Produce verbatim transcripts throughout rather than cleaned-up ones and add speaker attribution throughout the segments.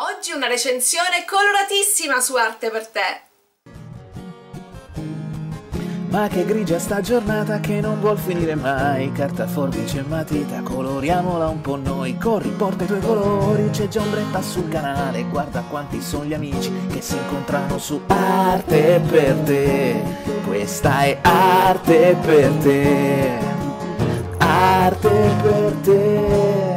Speaker 1: Oggi una recensione coloratissima su Arte per te.
Speaker 2: Ma che grigia sta giornata che non vuol finire mai. Carta, forbice e matita, coloriamola un po' noi. Corri, porta i tuoi colori, c'è già ombretta sul canale. Guarda quanti sono gli amici che si incontrano su Arte per te. Questa è Arte per te. Arte per te.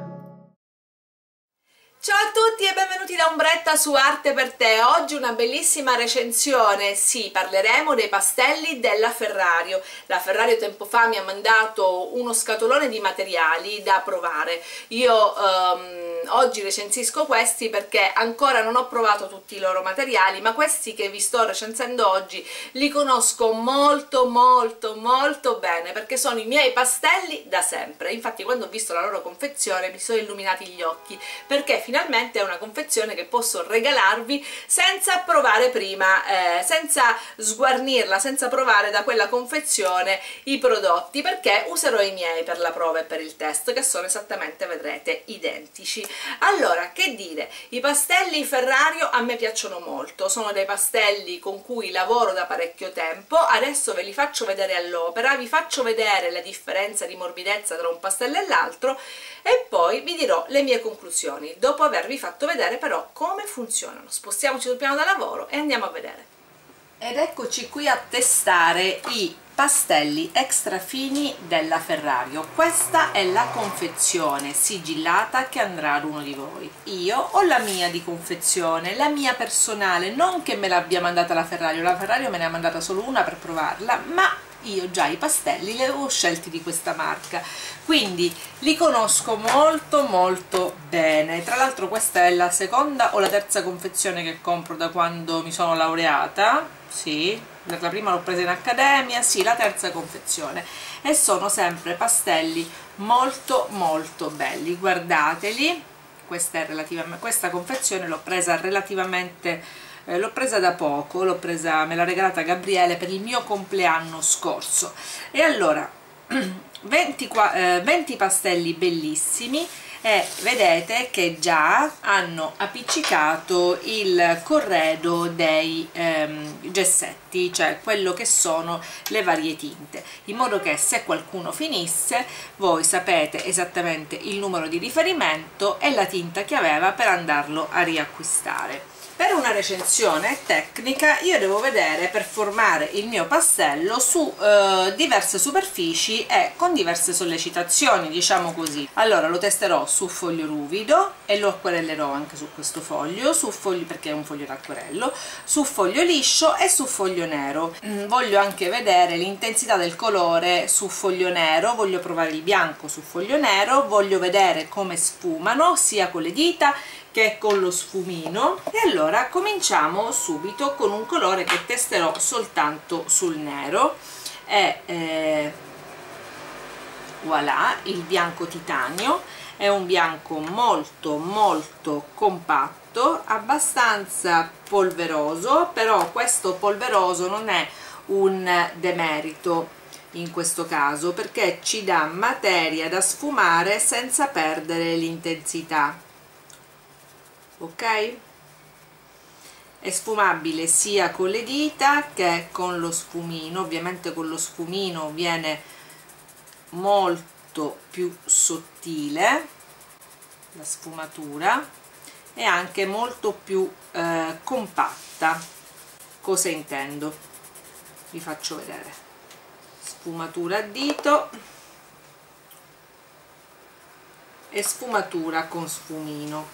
Speaker 1: Ciao a tutti e benvenuti da Ombretta su Arte per te. Oggi una bellissima recensione. Sì, parleremo dei pastelli della Ferrario. La Ferrario tempo fa mi ha mandato uno scatolone di materiali da provare. Io um, oggi recensisco questi perché ancora non ho provato tutti i loro materiali, ma questi che vi sto recensendo oggi li conosco molto molto molto bene perché sono i miei pastelli da sempre. Infatti quando ho visto la loro confezione mi sono illuminati gli occhi, perché finalmente è una confezione che posso regalarvi senza provare prima, eh, senza sguarnirla, senza provare da quella confezione i prodotti, perché userò i miei per la prova e per il test, che sono esattamente, vedrete, identici. Allora, che dire, i pastelli Ferrario a me piacciono molto, sono dei pastelli con cui lavoro da parecchio tempo. Adesso ve li faccio vedere all'opera, vi faccio vedere la differenza di morbidezza tra un pastello e l'altro e poi vi dirò le mie conclusioni, dopo avervi fatto vedere però come funzionano. Spostiamoci sul piano da lavoro e andiamo a vedere. Ed eccoci qui a testare i pastelli extra fini della Ferrario. Questa è la confezione sigillata che andrà ad uno di voi. Io ho la mia di confezione, la mia personale, non che me l'abbia mandata la Ferrario, la Ferrario me ne ha mandata solo una per provarla, ma io già i pastelli li avevo scelti di questa marca, quindi li conosco molto molto bene. Tra l'altro questa è la seconda o la terza confezione che compro da quando mi sono laureata. Sì, la prima l'ho presa in accademia, sì, la terza confezione, e sono sempre pastelli molto molto belli, guardateli. Questa è relativamente, questa confezione l'ho presa relativamente Eh, l'ho presa da poco, l'ho presa, me l'ha regalata Gabriele per il mio compleanno scorso. E allora venti, eh, venti pastelli bellissimi, e vedete che già hanno appiccicato il corredo dei ehm, gessetti, cioè quello che sono le varie tinte, in modo che se qualcuno finisse voi sapete esattamente il numero di riferimento e la tinta che aveva per andarlo a riacquistare. Per una recensione tecnica io devo vedere, per formare il mio pastello, su eh, diverse superfici e con diverse sollecitazioni, diciamo così. Allora lo testerò su foglio ruvido e lo acquerellerò anche su questo foglio, su foglio, perché è un foglio d'acquerello, su foglio liscio e su foglio nero. Mm, voglio anche vedere l'intensità del colore su foglio nero, voglio provare il bianco su foglio nero, voglio vedere come sfumano sia con le dita che con lo sfumino. E allora cominciamo subito con un colore che testerò soltanto sul nero e eh, voilà, il bianco titanio. È un bianco molto molto compatto, abbastanza polveroso, però questo polveroso non è un demerito in questo caso, perché ci dà materia da sfumare senza perdere l'intensità. Ok? È sfumabile sia con le dita che con lo sfumino. Ovviamente con lo sfumino viene molto più sottile la sfumatura e anche molto più eh, compatta. Cosa intendo? Vi faccio vedere. Sfumatura a dito e sfumatura con sfumino.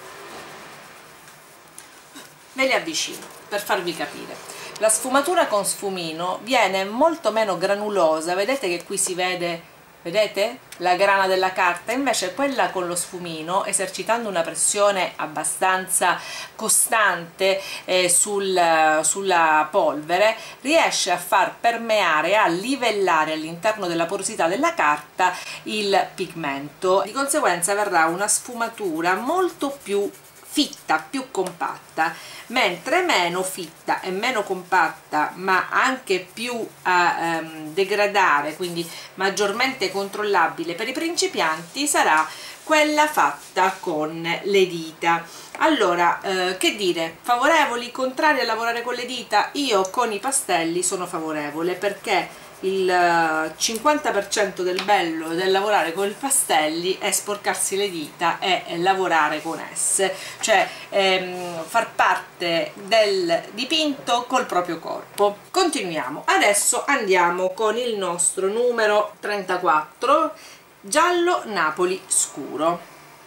Speaker 1: Ve li avvicino per farvi capire. La sfumatura con sfumino viene molto meno granulosa, vedete che qui si vede, vedete la grana della carta, invece quella con lo sfumino, esercitando una pressione abbastanza costante eh, sul, sulla polvere, riesce a far permeare, a livellare all'interno della porosità della carta il pigmento. Di conseguenza verrà una sfumatura molto più fitta, più compatta, mentre meno fitta e meno compatta ma anche più a ehm, degradare, quindi maggiormente controllabile per i principianti, sarà quella fatta con le dita. Allora, eh, che dire, favorevoli, contrari a lavorare con le dita? Io con i pastelli sono favorevole, perché il cinquanta per cento del bello del lavorare con i pastelli è sporcarsi le dita e lavorare con esse, cioè ehm, far parte del dipinto col proprio corpo. Continuiamo, adesso andiamo con il nostro numero trentaquattro, giallo Napoli scuro.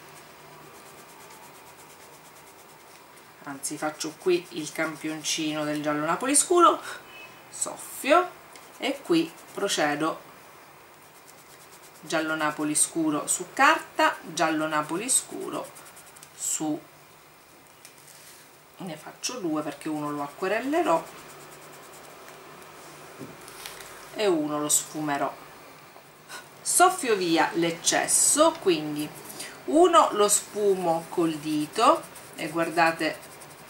Speaker 1: Anzi, faccio qui il campioncino del giallo Napoli scuro, soffio, e qui procedo giallo Napoli scuro su carta, giallo Napoli scuro su, ne faccio due perché uno lo acquerellerò e uno lo sfumerò. Soffio via l'eccesso, quindi uno lo sfumo col dito e guardate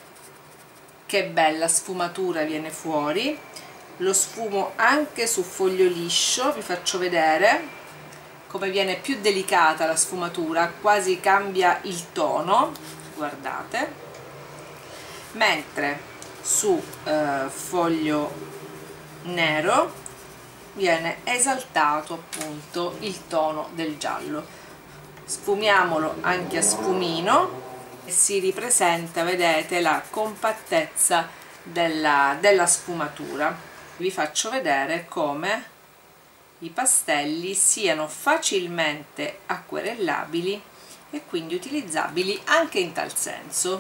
Speaker 1: che bella sfumatura viene fuori. Lo sfumo anche su foglio liscio, vi faccio vedere come viene più delicata la sfumatura, quasi cambia il tono, guardate, mentre su eh, foglio nero viene esaltato appunto il tono del giallo. Sfumiamolo anche a sfumino e si ripresenta, vedete, la compattezza della, della sfumatura. Vi faccio vedere come i pastelli siano facilmente acquerellabili e quindi utilizzabili anche in tal senso.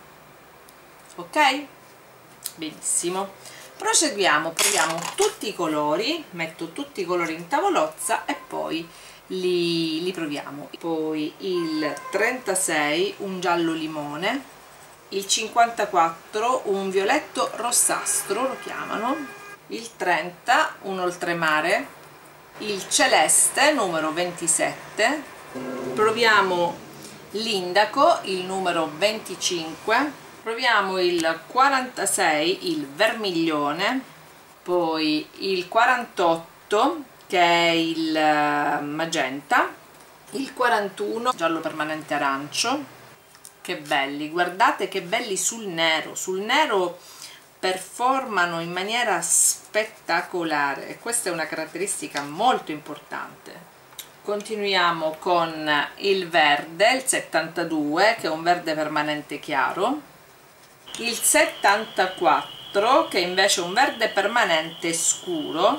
Speaker 1: Ok? Benissimo. Proseguiamo, proviamo tutti i colori, metto tutti i colori in tavolozza e poi li, li proviamo. Poi il trentasei, un giallo limone, il cinquantaquattro, un violetto rossastro lo chiamano, il trenta, un oltremare, il celeste numero ventisette, proviamo l'indaco, il numero venticinque, proviamo il quarantasei, il vermiglione, poi il quarantotto che è il magenta, il quarantuno giallo permanente arancio. Che belli, guardate che belli sul nero, sul nero performano in maniera spettacolare e questa è una caratteristica molto importante. Continuiamo con il verde, il settantadue, che è un verde permanente chiaro, il settantaquattro che invece è un verde permanente scuro,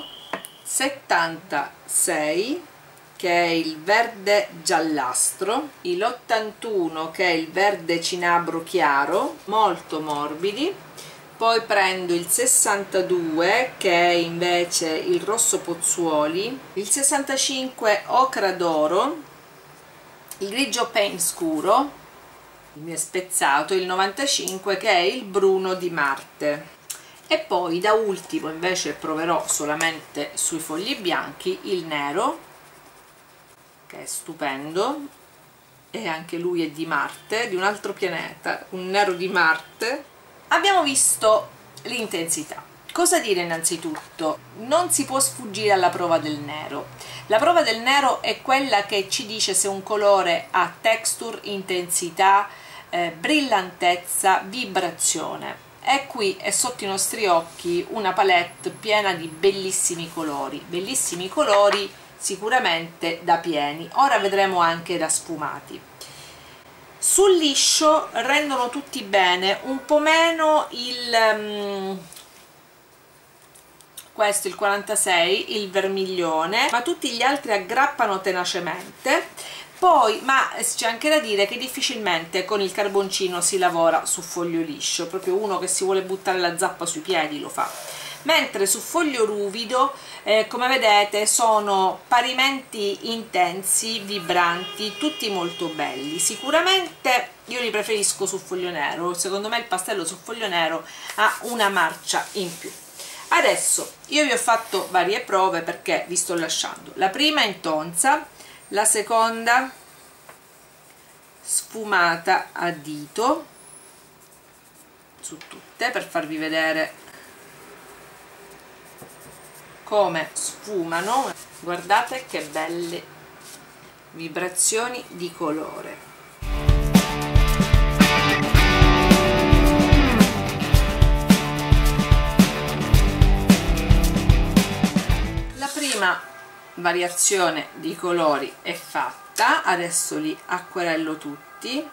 Speaker 1: settantasei che è il verde giallastro, l'ottantuno che è il verde cinabro chiaro, molto morbidi. Poi prendo il sessantadue che è invece il rosso pozzuoli, il sessantacinque ocra d'oro, il grigio pain scuro, il mio spezzato, il novantacinque che è il bruno di Marte. E poi da ultimo invece proverò solamente sui fogli bianchi il nero, che è stupendo, e anche lui è di Marte, di un altro pianeta, un nero di Marte. Abbiamo visto l'intensità. Cosa dire innanzitutto? Non si può sfuggire alla prova del nero. La prova del nero è quella che ci dice se un colore ha texture, intensità, eh, brillantezza, vibrazione. E qui è sotto i nostri occhi una palette piena di bellissimi colori, bellissimi colori sicuramente da pieni. Ora vedremo anche da sfumati. Sul liscio rendono tutti bene, un po' meno il um, questo il quarantasei, il vermiglione, ma tutti gli altri aggrappano tenacemente. Poi, ma c'è anche da dire che difficilmente con il carboncino si lavora su foglio liscio, proprio uno che si vuole buttare la zappa sui piedi lo fa. Mentre su foglio ruvido, eh, come vedete, sono parimenti intensi, vibranti, tutti molto belli. Sicuramente io li preferisco su foglio nero, secondo me il pastello su foglio nero ha una marcia in più. Adesso io vi ho fatto varie prove perché vi sto lasciando la prima in tonza, la seconda sfumata a dito su tutte per farvi vedere come sfumano. Guardate che belli vibrazioni di colore. La prima variazione di colori è fatta, adesso li acquerello tutti.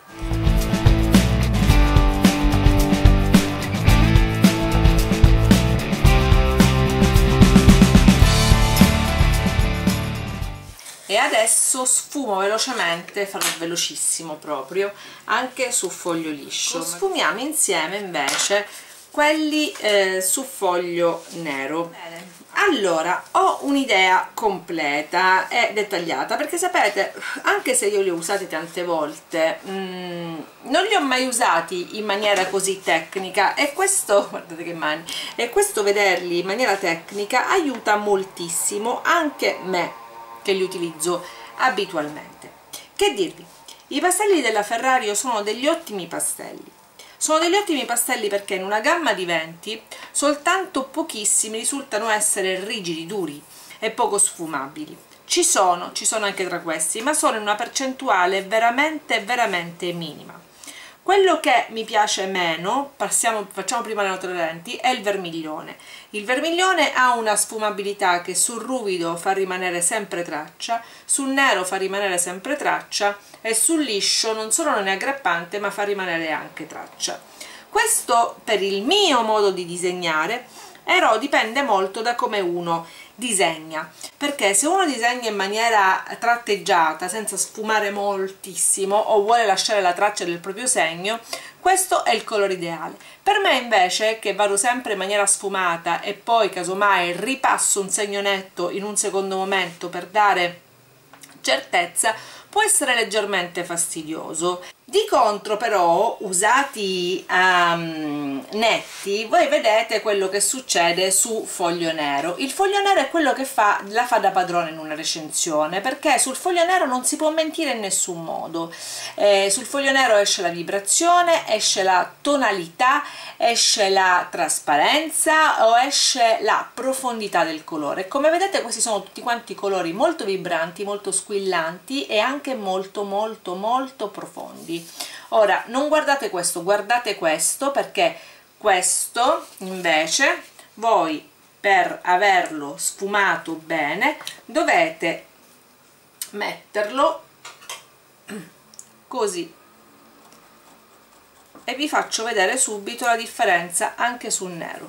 Speaker 1: E adesso sfumo velocemente, farò velocissimo proprio, anche su foglio liscio. Sfumiamo insieme invece quelli eh, su foglio nero. Bene. Allora, ho un'idea completa e dettagliata, perché sapete, anche se io li ho usati tante volte, mh, non li ho mai usati in maniera così tecnica, e questo, guardate che mani, e questo vederli in maniera tecnica aiuta moltissimo anche me, che li utilizzo abitualmente. Che dirvi? I pastelli della Ferrario sono degli ottimi pastelli. Sono degli ottimi pastelli perché in una gamma di venti soltanto pochissimi risultano essere rigidi, duri e poco sfumabili. Ci sono, ci sono anche tra questi, ma sono in una percentuale veramente, veramente minima. Quello che mi piace meno, passiamo, facciamo prima le note dolenti, è il vermiglione. Il vermiglione ha una sfumabilità che sul ruvido fa rimanere sempre traccia, sul nero fa rimanere sempre traccia e sul liscio non solo non è aggrappante ma fa rimanere anche traccia. Questo per il mio modo di disegnare, però dipende molto da come uno disegna, perché se uno disegna in maniera tratteggiata senza sfumare moltissimo o vuole lasciare la traccia del proprio segno, questo è il colore ideale. Per me invece, che vado sempre in maniera sfumata e poi casomai ripasso un segno netto in un secondo momento per dare certezza, può essere leggermente fastidioso. Di contro però, usati um, netti, voi vedete quello che succede su foglio nero. Il foglio nero è quello che fa, la fa da padrone in una recensione, perché sul foglio nero non si può mentire in nessun modo. Eh, sul foglio nero esce la vibrazione, esce la tonalità, esce la trasparenza o esce la profondità del colore. Come vedete questi sono tutti quanti colori molto vibranti, molto squillanti e anche molto molto molto profondi. Ora non guardate questo, guardate questo, perché questo invece voi, per averlo sfumato bene, dovete metterlo così, e vi faccio vedere subito la differenza anche sul nero.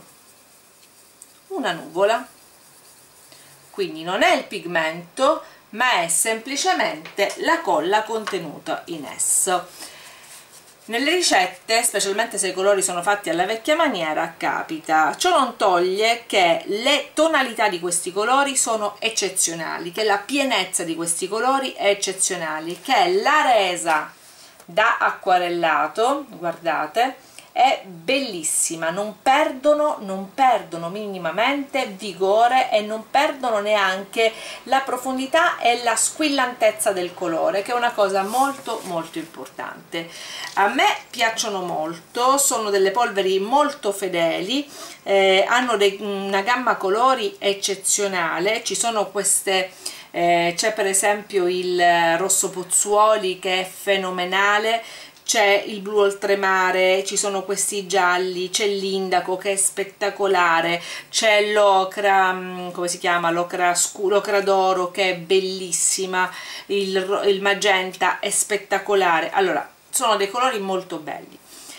Speaker 1: Una nuvola, quindi non è il pigmento ma è semplicemente la colla contenuta in esso. Nelle ricette, specialmente se i colori sono fatti alla vecchia maniera, capita. Ciò non toglie che le tonalità di questi colori sono eccezionali, che la pienezza di questi colori è eccezionale, che la resa da acquarellato, guardate, è bellissima, non perdono, non perdono minimamente vigore e non perdono neanche la profondità e la squillantezza del colore, che è una cosa molto molto importante. A me piacciono molto, sono delle polveri molto fedeli, eh, hanno dei, una gamma colori eccezionale. Ci sono queste, eh, c'è per esempio il rosso pozzuoli che è fenomenale, c'è il blu oltremare, ci sono questi gialli, c'è l'indaco che è spettacolare, c'è l'ocra, come si chiama, l'ocra l'ocra d'oro che è bellissima, il, il magenta è spettacolare. Allora, sono dei colori molto belli,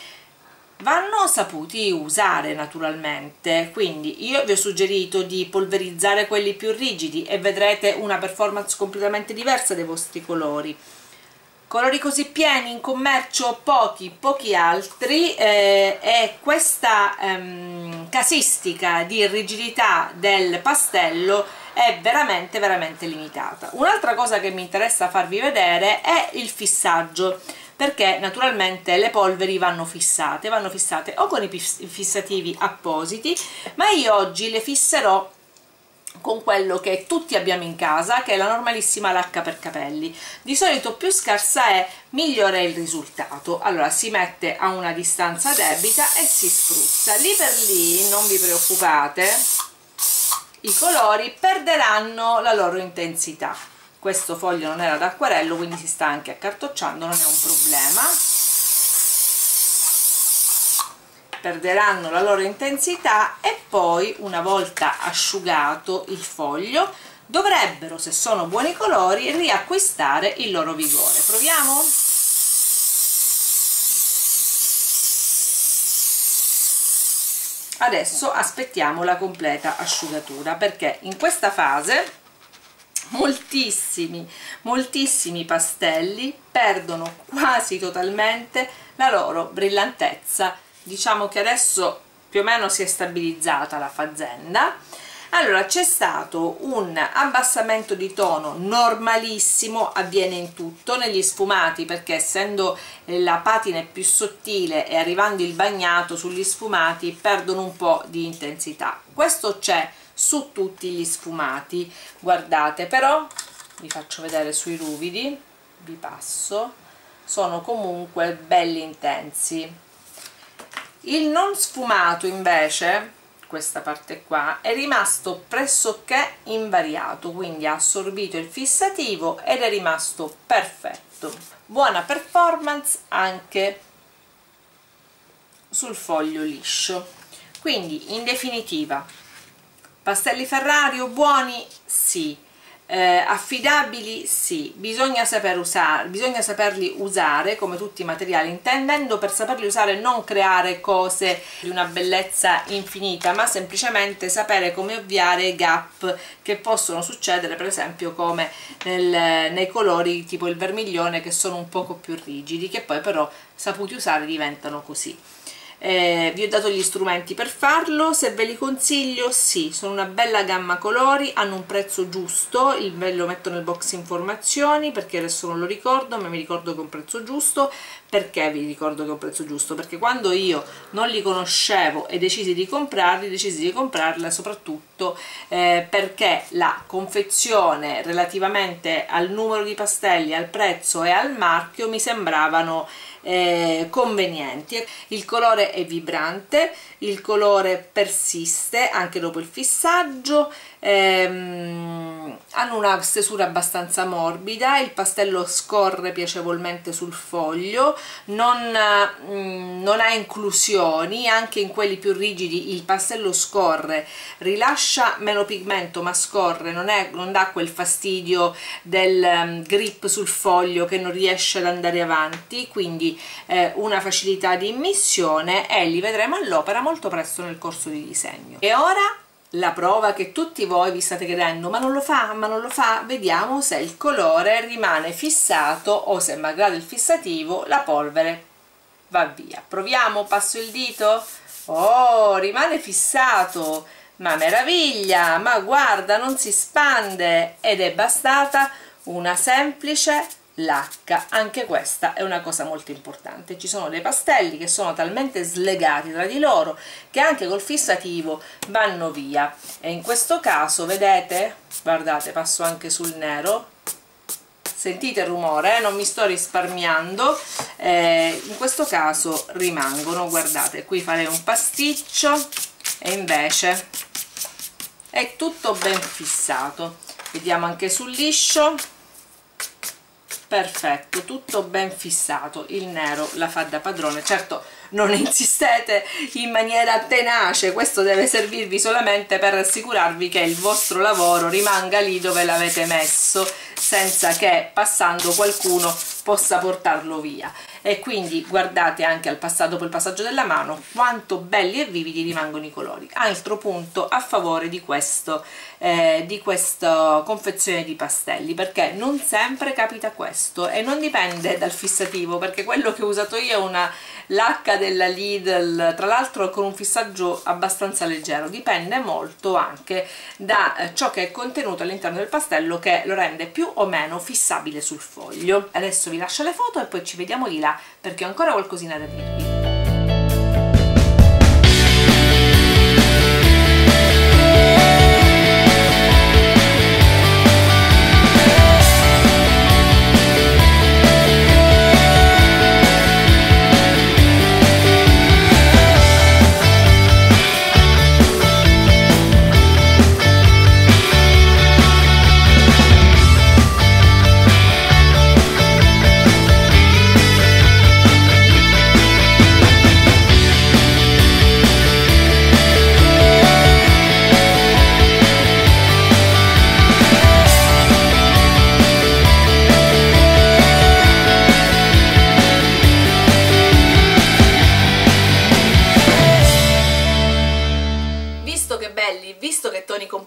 Speaker 1: vanno saputi usare naturalmente, quindi io vi ho suggerito di polverizzare quelli più rigidi e vedrete una performance completamente diversa dei vostri colori. Colori così pieni in commercio pochi, pochi altri, eh, e questa ehm, casistica di rigidità del pastello è veramente veramente limitata. Un'altra cosa che mi interessa farvi vedere è il fissaggio, perché naturalmente le polveri vanno fissate, vanno fissate o con i fissativi appositi, ma io oggi le fisserò con quello che tutti abbiamo in casa, che è la normalissima lacca per capelli. Di solito più scarsa è, migliore è il risultato. Allora si mette a una distanza debita e si spruzza. Lì per lì non vi preoccupate, i colori perderanno la loro intensità. questo foglio non era d'acquarello, quindi si sta anche accartocciando, non è un problema. Perderanno la loro intensità e poi, una volta asciugato il foglio, dovrebbero, se sono buoni colori, riacquistare il loro vigore. Proviamo? Adesso aspettiamo la completa asciugatura, perché in questa fase moltissimi moltissimi pastelli perdono quasi totalmente la loro brillantezza. Diciamo che adesso più o meno si è stabilizzata la faccenda. Allora, c'è stato un abbassamento di tono normalissimo, avviene in tutto, negli sfumati, perché essendo la patina più sottile e arrivando il bagnato sugli sfumati perdono un po' di intensità. Questo c'è su tutti gli sfumati, guardate, però vi faccio vedere sui ruvidi, vi passo, sono comunque belli intensi. Il non sfumato invece, questa parte qua, è rimasto pressoché invariato, quindi ha assorbito il fissativo ed è rimasto perfetto. Buona performance anche sul foglio liscio. Quindi in definitiva, pastelli Ferrario buoni? Sì. Eh, affidabili? Sì. Bisogna saper usare, bisogna saperli usare come tutti i materiali, intendendo per saperli usare non creare cose di una bellezza infinita, ma semplicemente sapere come ovviare i gap che possono succedere, per esempio come nel, nei colori tipo il vermiglione, che sono un poco più rigidi, che poi però saputi usare diventano così. Eh, vi ho dato gli strumenti per farlo. Se ve li consiglio, sì, sono una bella gamma colori, hanno un prezzo giusto, il ve lo metto nel box informazioni perché adesso non lo ricordo, ma mi ricordo che è un prezzo giusto. Perché vi ricordo che è un prezzo giusto? Perché quando io non li conoscevo e decisi di comprarli, decisi di comprarla soprattutto eh, perché la confezione relativamente al numero di pastelli, al prezzo e al marchio mi sembravano Eh, convenienti. Il colore è vibrante, il colore persiste anche dopo il fissaggio, ehm, hanno una stesura abbastanza morbida, il pastello scorre piacevolmente sul foglio, non, mm, non ha inclusioni, anche in quelli più rigidi il pastello scorre, rilascia meno pigmento ma scorre, non, è, non dà quel fastidio del um, grip sul foglio che non riesce ad andare avanti, quindi Eh, una facilità di immissione, e li vedremo all'opera molto presto nel corso di disegno. E ora la prova che tutti voi vi state chiedendo: ma non lo fa, ma non lo fa? Vediamo se il colore rimane fissato o se, malgrado il fissativo, la polvere va via. Proviamo, passo il dito. Oh, rimane fissato, ma meraviglia, ma guarda, non si spande, ed è bastata una semplice lacca. Anche questa è una cosa molto importante. Ci sono dei pastelli che sono talmente slegati tra di loro che anche col fissativo vanno via, e in questo caso vedete, guardate, passo anche sul nero, sentite il rumore, eh? Non mi sto risparmiando, eh, in questo caso rimangono, guardate, qui farei un pasticcio e invece è tutto ben fissato. Vediamo anche sul liscio. Perfetto, tutto ben fissato, il nero la fa da padrone. Certo, non insistete in maniera tenace, questo deve servirvi solamente per assicurarvi che il vostro lavoro rimanga lì dove l'avete messo, senza che passando qualcuno possa portarlo via. E quindi guardate anche al passaggio, dopo il passaggio della mano, quanto belli e vividi rimangono i colori. Altro punto a favore di questo eh, di questa confezione di pastelli, perché non sempre capita questo e non dipende dal fissativo, perché quello che ho usato io è una lacca della Lidl, tra l'altro con un fissaggio abbastanza leggero, dipende molto anche da eh, ciò che è contenuto all'interno del pastello, che lo rende più o meno fissabile sul foglio. Adesso vi lascio le foto e poi ci vediamo di là perché ho ancora qualcosina da dirvi.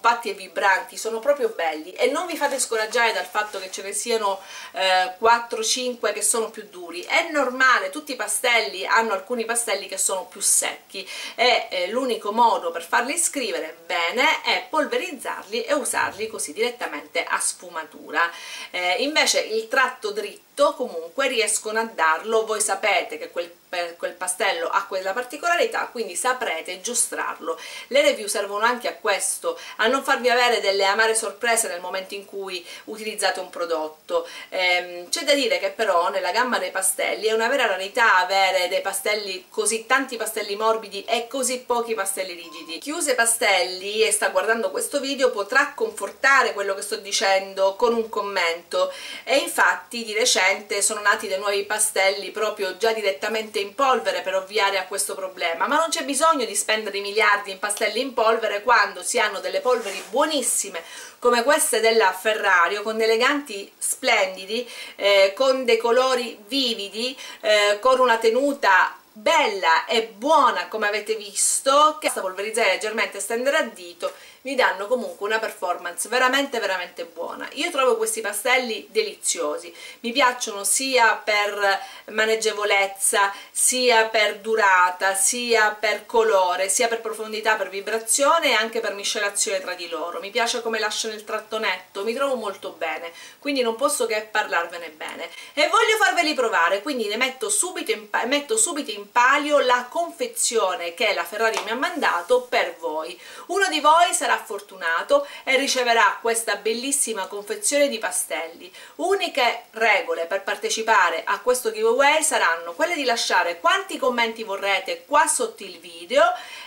Speaker 1: compatti e vibranti, sono proprio belli, e non vi fate scoraggiare dal fatto che ce ne siano eh, quattro cinque che sono più duri. È normale, tutti i pastelli hanno alcuni pastelli che sono più secchi, e eh, l'unico modo per farli scrivere bene è polverizzarli e usarli così direttamente a sfumatura. Eh, invece il tratto dritto comunque riescono a darlo, voi sapete che quel, quel pastello ha quella particolarità, quindi saprete giostrarlo. Le review servono anche a questo, a non farvi avere delle amare sorprese nel momento in cui utilizzate un prodotto. Ehm, c'è da dire che però nella gamma dei pastelli è una vera rarità avere dei pastelli, così tanti pastelli morbidi e così pochi pastelli rigidi. Chi usa i pastelli e sta guardando questo video potrà confortare quello che sto dicendo con un commento, e infatti di recente sono nati dei nuovi pastelli proprio già direttamente in polvere per ovviare a questo problema, ma non c'è bisogno di spendere i miliardi in pastelli in polvere quando si hanno delle polveri buonissime come queste della Ferrario, con eleganti splendidi, eh, con dei colori vividi, eh, con una tenuta bella e buona come avete visto, che basta polverizzare leggermente e stendere a dito, vi danno comunque una performance veramente veramente buona. Io trovo questi pastelli deliziosi, mi piacciono sia per maneggevolezza, sia per durata, sia per colore, sia per profondità, per vibrazione e anche per miscelazione tra di loro. Mi piace come lasciano il tratto netto, mi trovo molto bene, quindi non posso che parlarvene bene e voglio farveli provare, quindi ne metto subito in, metto subito in palio la confezione che la Ferrario mi ha mandato per voi. Uno di voi sarà fortunato e riceverà questa bellissima confezione di pastelli. Uniche regole per partecipare a questo giveaway saranno quelle di lasciare quanti commenti vorrete qua sotto il video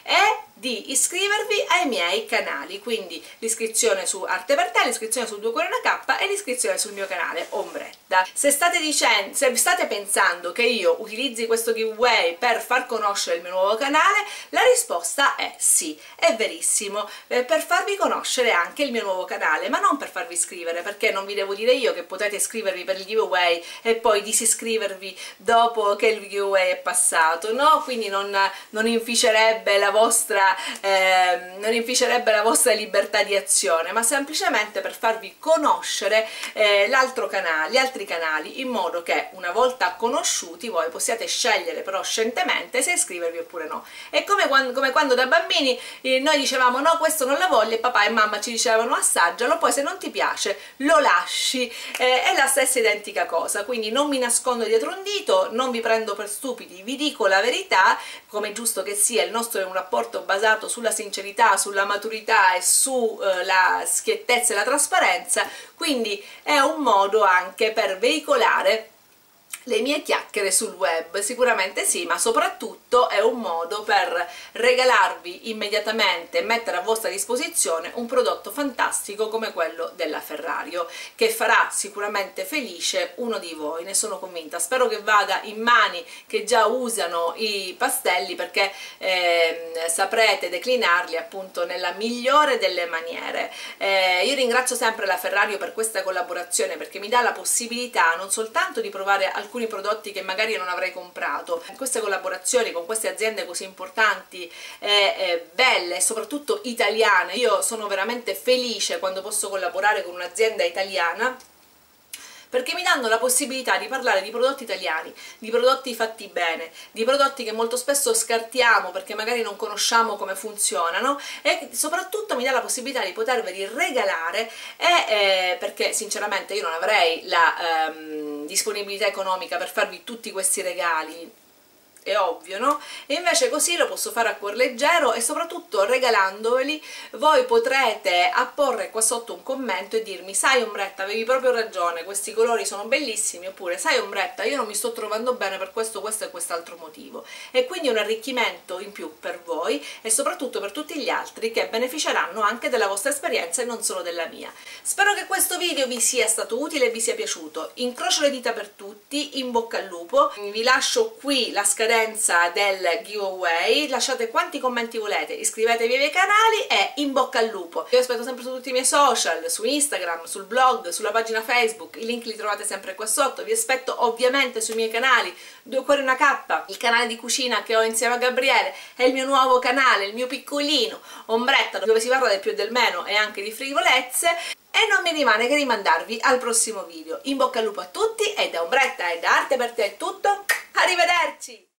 Speaker 1: e di iscrivervi ai miei canali, quindi l'iscrizione su Arte per Te, l'iscrizione su due cuori una K e l'iscrizione sul mio canale Ombretta. Se state dicendo, se state pensando che io utilizzi questo giveaway per far conoscere il mio nuovo canale, la risposta è sì, è verissimo, eh, per farvi conoscere anche il mio nuovo canale, ma non per farvi iscrivere, perché non vi devo dire io che potete iscrivervi per il giveaway e poi disiscrivervi dopo che il giveaway è passato, no? Quindi non, non inficerebbe la vostra Eh, non inficerebbe la vostra libertà di azione, ma semplicemente per farvi conoscere eh, l'altro canale, gli altri canali, in modo che una volta conosciuti voi possiate scegliere però scientemente se iscrivervi oppure no. È come quando, come quando da bambini eh, noi dicevamo no, questo non la voglio, e papà e mamma ci dicevano assaggialo, poi se non ti piace lo lasci, eh, è la stessa identica cosa. Quindi non mi nascondo dietro un dito, non vi prendo per stupidi, vi dico la verità, come è giusto che sia. Il nostro è un rapporto basato sulla sincerità, sulla maturità e sulla schiettezza e la trasparenza, quindi è un modo anche per veicolare le mie chiacchiere sul web, sicuramente sì, ma soprattutto è un modo per regalarvi immediatamente e mettere a vostra disposizione un prodotto fantastico come quello della Ferrario, che farà sicuramente felice uno di voi, ne sono convinta. Spero che vada in mani che già usano i pastelli, perché eh, saprete declinarli appunto nella migliore delle maniere. Eh, io ringrazio sempre la Ferrario per questa collaborazione, perché mi dà la possibilità non soltanto di provare alcuni alcuni prodotti che magari non avrei comprato. Queste collaborazioni con queste aziende così importanti e eh, belle e soprattutto italiane, io sono veramente felice quando posso collaborare con un'azienda italiana, perché mi danno la possibilità di parlare di prodotti italiani, di prodotti fatti bene, di prodotti che molto spesso scartiamo perché magari non conosciamo come funzionano, e soprattutto mi dà la possibilità di poterveli regalare, e, eh, perché sinceramente io non avrei la ehm, disponibilità economica per farvi tutti questi regali, è ovvio, no? E invece così lo posso fare a cuor leggero, e soprattutto regalandoveli voi potrete apporre qua sotto un commento e dirmi: sai Ombretta, avevi proprio ragione, questi colori sono bellissimi, oppure sai Ombretta, io non mi sto trovando bene per questo, questo e quest'altro motivo. E quindi un arricchimento in più per voi e soprattutto per tutti gli altri che beneficeranno anche della vostra esperienza e non solo della mia. Spero che questo video vi sia stato utile e vi sia piaciuto. Incrocio le dita per tutti, in bocca al lupo, vi lascio qui la scadenza aderenza del giveaway, lasciate quanti commenti volete, iscrivetevi ai miei canali e in bocca al lupo. Io aspetto sempre su tutti i miei social, su Instagram, sul blog, sulla pagina Facebook, i link li trovate sempre qua sotto. Vi aspetto ovviamente sui miei canali Due Cuori Una Cappa, il canale di cucina che ho insieme a Gabriele e il mio nuovo canale, il mio piccolino Ombretta, dove si parla del più e del meno e anche di frivolezze. E non mi rimane che rimandarvi al prossimo video. In bocca al lupo a tutti, e da Ombretta e da Arte per Te è tutto. Arrivederci!